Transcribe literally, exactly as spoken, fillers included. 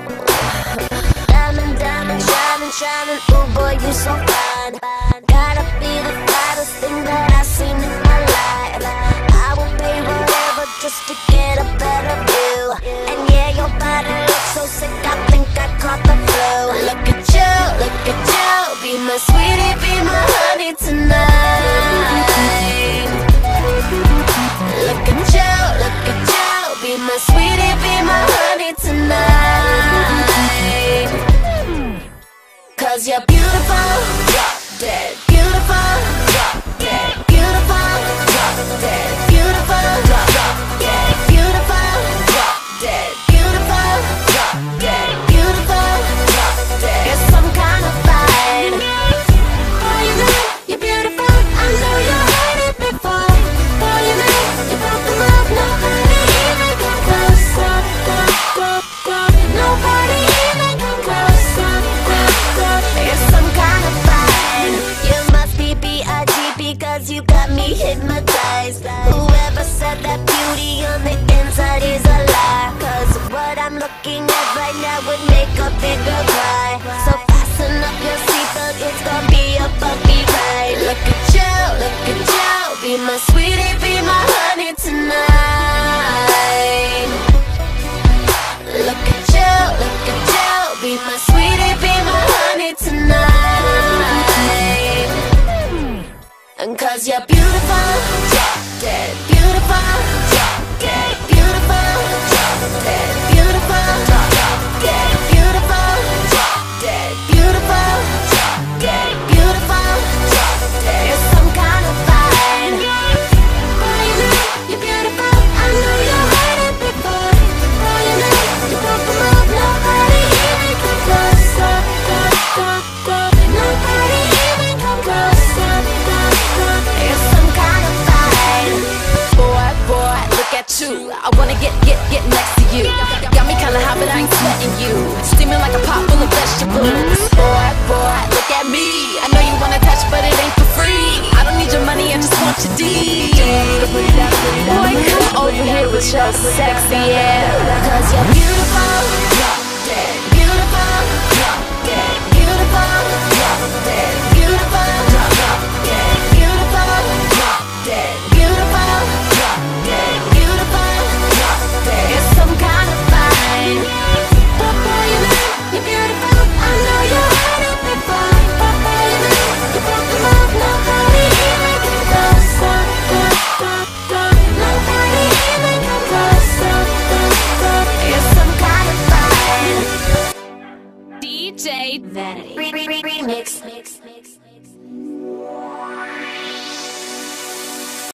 Diamond, diamond, shining, shining. Ooh boy, you so fine. Gotta be the finest thing that I've seen in my life. I will pay whatever just to get a better view. And yeah, your body looks so sick, I think I caught the flu. Look at you, look at you. Be my sweetie, be my honey tonight. Look at you, look at you. Be my sweetie, be my honey tonight. Cause you're beautiful, drop dead. Beautiful, drop dead. Beautiful, drop dead. Beautiful, drop dead. Beautiful, drop dead. Beautiful, drop dead. Beautiful, drop dead. It's some kind of fight. Oh, you know you're beautiful. I know you heard it before. Oh, you know you broke the love. Nobody even come close. Nobody even come close. It's some kind of fight. You must be B I G because you got me hypnotized. Whoever said that beauty on the inside is a lie. Cause what I'm looking at right now would make a big girl cry. So fasten up your seatbelt, it's gonna be a bumpy ride. Look at you, look at you. Be my sweetie, be my honey tonight. Look at you, look at you. Be my sweetie, be my honey tonight. And cause you're beautiful, drop dead. Beautiful, drop dead. Beautiful, drop dead. Beautiful, drop dead. Beautiful, drop dead. Beautiful, drop dead. Beautiful, drop dead. It's some kind of fight. Boy, you know you're beautiful. I know you heard it before. Boy, you know you broke the mold. Nobody even come close. Nobody even come close. It's some kind of fight. Boy, boy, look at you. I wanna get, get, get next to you. Got me kinda hot, but I ain't sweating you. Steaming like a pot full of vegetables. Boy, boy, look at me. I know you wanna touch, but it ain't for free. I don't need your money, I just want your D. Boy, come over here with your sexy ass. Cause you're beautiful, drop dead. Beautiful, drop dead. Beautiful, drop dead. Beautiful, drop dead. Beautiful, drop dead. Beautiful, drop dead. Beautiful, drop dead. It's some kind of fight. But boy, you know you're beautiful. I know you heard it before. But boy, you know you broke the mold. Nobody even come close. Nobody even come close. It's some kind of fight. D J Vanity Remix.